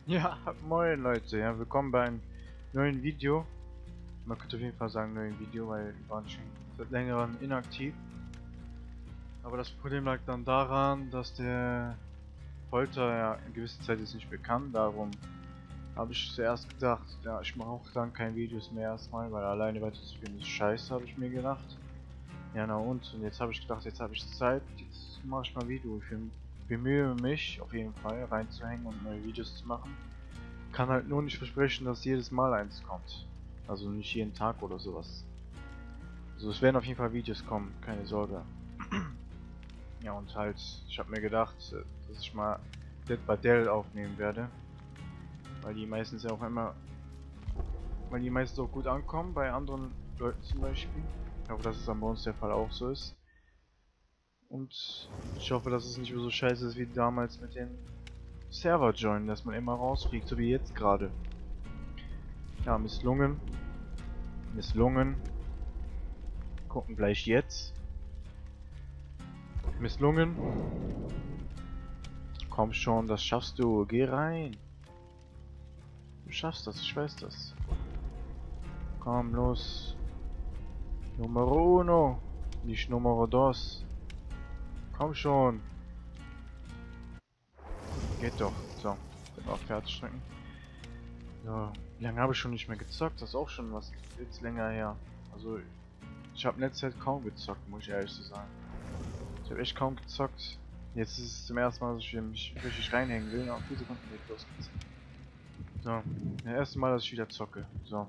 Ja, moin Leute, ja, willkommen bei einem neuen Video. Man könnte auf jeden Fall sagen neuen Video, weil wir waren schon seit längerem inaktiv. Aber das Problem lag dann daran, dass der Polter ja in gewisser Zeit jetzt nicht mehr kann. Darum habe ich zuerst gedacht, ja, ich mache auch dann keine Videos mehr erstmal, weil alleine weiter zu spielen ist scheiße, habe ich mir gedacht. Ja, na und jetzt habe ich gedacht, jetzt habe ich Zeit, jetzt mache ich mal Video. Ich bemühe mich auf jeden Fall reinzuhängen und neue Videos zu machen. Kann halt nur nicht versprechen, dass jedes Mal eins kommt. Also nicht jeden Tag oder sowas. Also es werden auf jeden Fall Videos kommen, keine Sorge. Ja und halt, ich habe mir gedacht, dass ich mal Dead by Daylight aufnehmen werde. Weil die meistens ja auch immer, weil die meistens auch gut ankommen, bei anderen Leuten zum Beispiel. Ich hoffe, dass es dann bei uns der Fall auch so ist. Und ich hoffe, dass es nicht so scheiße ist wie damals mit den Server-Join, dass man immer rausfliegt, so wie jetzt gerade. Ja, misslungen. Misslungen. Gucken gleich jetzt. Misslungen. Komm schon, das schaffst du. Geh rein. Du schaffst das, ich weiß das. Komm, los. Numero uno. Nicht Numero dos. Komm schon. Geht doch. So, können wir auf fertig drücken. So, wie lange habe ich schon nicht mehr gezockt? Das ist auch schon was jetzt länger her. Also, ich habe in letzter Zeit kaum gezockt, muss ich ehrlich so sagen. Ich habe echt kaum gezockt. Jetzt ist es zum ersten Mal, dass ich mich richtig reinhängen will. Auf 4 Sekunden geht los geht's. So, das erste Mal, dass ich wieder zocke. So.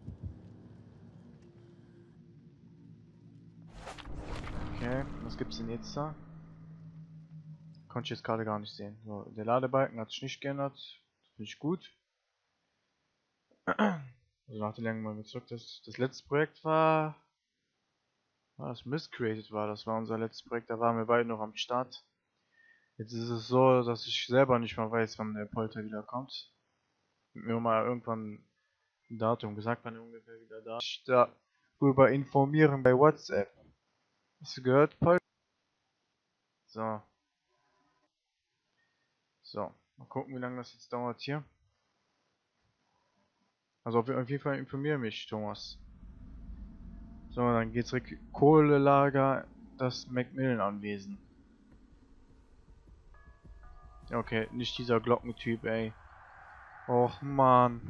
Okay, was gibt's denn jetzt da? Konnte ich jetzt gerade gar nicht sehen. So, der Ladebalken hat sich nicht geändert. Finde ich gut. Also nach der langen Mal gezockt. Das letzte Projekt war das Miscreated war. Das war unser letztes Projekt. Da waren wir beide noch am Start. Jetzt ist es so, dass ich selber nicht mal weiß, wann der Polter wieder kommt. Mir mal irgendwann ein Datum gesagt, wann er ungefähr wieder da ist. Ich darüber informieren bei WhatsApp. Hast du gehört, Polter? So. So. Mal gucken, wie lange das jetzt dauert hier. Also auf jeden Fall informiere mich, Thomas. So, dann geht's Kohlelager, das Macmillan-Anwesen. Okay, nicht dieser Glockentyp, ey. Och, man.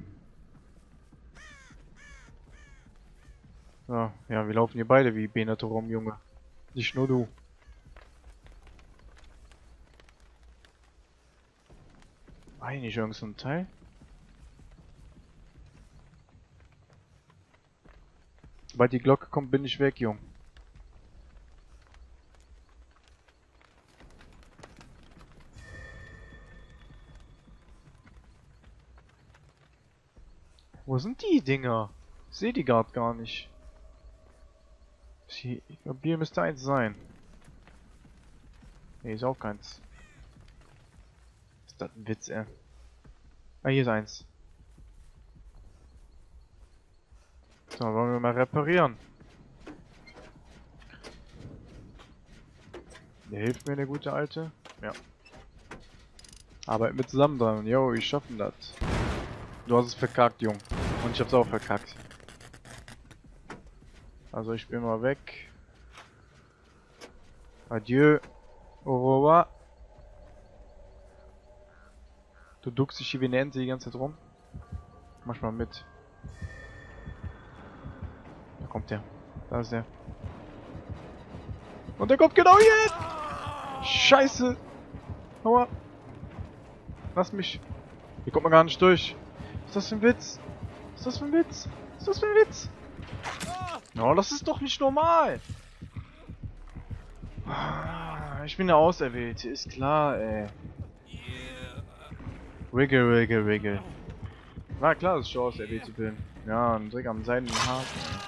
So, ja, wir laufen hier beide wie Behinderte rum, Junge. Nicht nur du. War hier nicht irgend so ein Teil? Sobald die Glocke kommt, bin ich weg, Jung. Wo sind die Dinger? Ich sehe die gerade gar nicht. Ich glaube, hier müsste eins sein. Ne, ist auch keins. Ist das ein Witz, ey? Ah, hier ist eins. So, wollen wir mal reparieren. Der hilft mir, der gute Alte. Ja. Arbeiten wir zusammen dran. Jo, ich schaffen das. Du hast es verkackt, Jung. Und ich hab's auch verkackt. Also ich bin mal weg. Adieu. Au revoir. Du duckst dich hier wie eine Ente die ganze Zeit rum. Mach mal mit. Da kommt der. Da ist der. Und der kommt genau jetzt! Scheiße! Aua! Lass mich! Hier kommt man gar nicht durch. Was ist das für ein Witz? Was ist das für ein Witz? Was ist das für ein Witz? No, das ist doch nicht normal! Ich bin der Auserwählte, ist klar, ey. Wiggle, wiggle, wiggle. War klar, dass ich der Auserwählte bin. Ja, ein Dreck am seidenen Haken.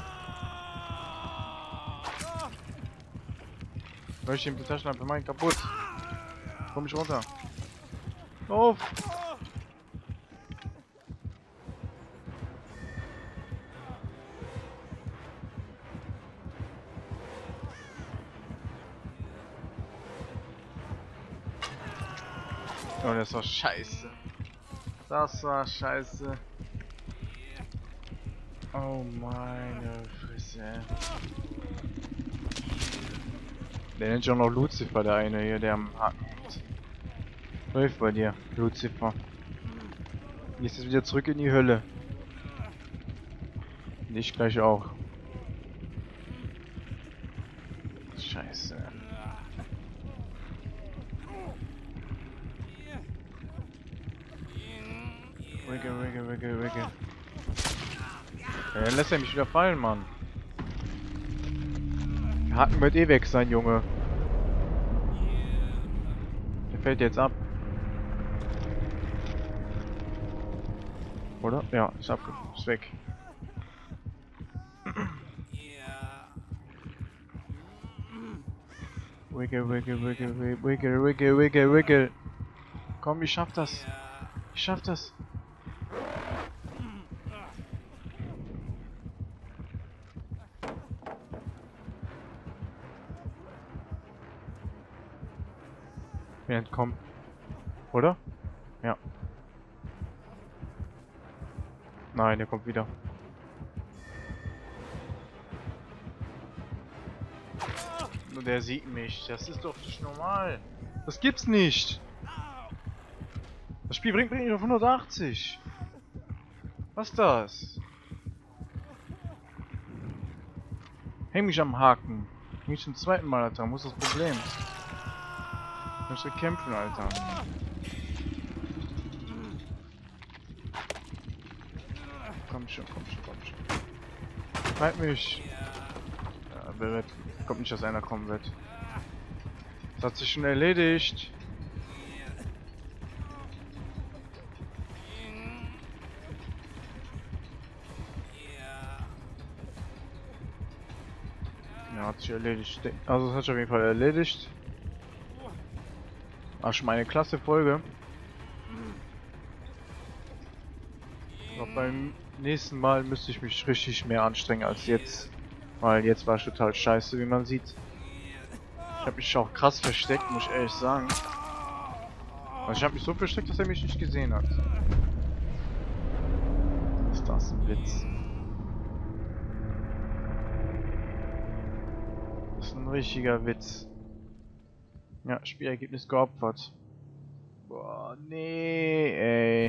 Möchte ich die Taschenlampe meinen kaputt. Komm ich runter. Auf! Oh, das war scheiße. Das war scheiße. Oh meine Fresse. Der nennt sich auch noch Lucifer, der eine hier, der am Haken hängt. Läuft bei dir, Lucifer. Jetzt ist wieder zurück in die Hölle. Und ich gleich auch. Scheiße. Wiggle. Ja, dann lässt er mich wieder fallen, Mann. Der Haken wird eh weg sein, Junge. Der fällt jetzt ab. Oder? Ja, ist ist weg. Wiggle. Komm, ich schaff das. Ich schaff das. Wir entkommen. Oder? Ja. Nein, der kommt wieder. Nur der sieht mich. Das ist doch nicht normal. Das gibt's nicht. Das Spiel bringt mich auf 180. Was ist das? Häng mich am Haken. Nicht zum zweiten Mal, Alter. Wo ist das Problem? Ich muss kämpfen, Alter. Komm schon. Halt mich. Ja, wer wird? Kommt nicht, dass einer kommen wird. Das hat sich schon erledigt. Ja, hat sich erledigt. Also, es hat sich auf jeden Fall erledigt. Ach, schon mal eine klasse Folge. Aber beim nächsten Mal müsste ich mich richtig mehr anstrengen als jetzt. Weil jetzt war es total scheiße, wie man sieht. Ich habe mich auch krass versteckt, muss ich ehrlich sagen. Also ich habe mich so versteckt, dass er mich nicht gesehen hat. Ist das ein Witz? Das ist ein richtiger Witz. Ja, Spielergebnis geopfert. Boah, nee, ey.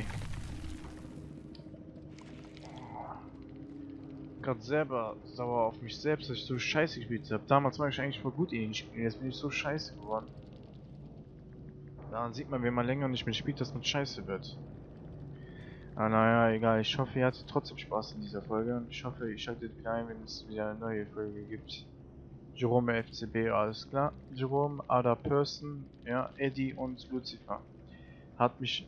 Gerade selber sauer auf mich selbst, dass ich so scheiße gespielt habe. Damals war ich eigentlich voll gut in den Spielen, jetzt bin ich so scheiße geworden. Daran sieht man, wenn man länger nicht mehr spielt, dass man scheiße wird. Ah, naja, egal. Ich hoffe, ihr hattet trotzdem Spaß in dieser Folge und ich hoffe, ihr schaltet wieder ein, wenn es wieder eine neue Folge gibt. Jerome FCB, alles klar. Jerome, Ada Person, ja, Eddie und Lucifer. Hat mich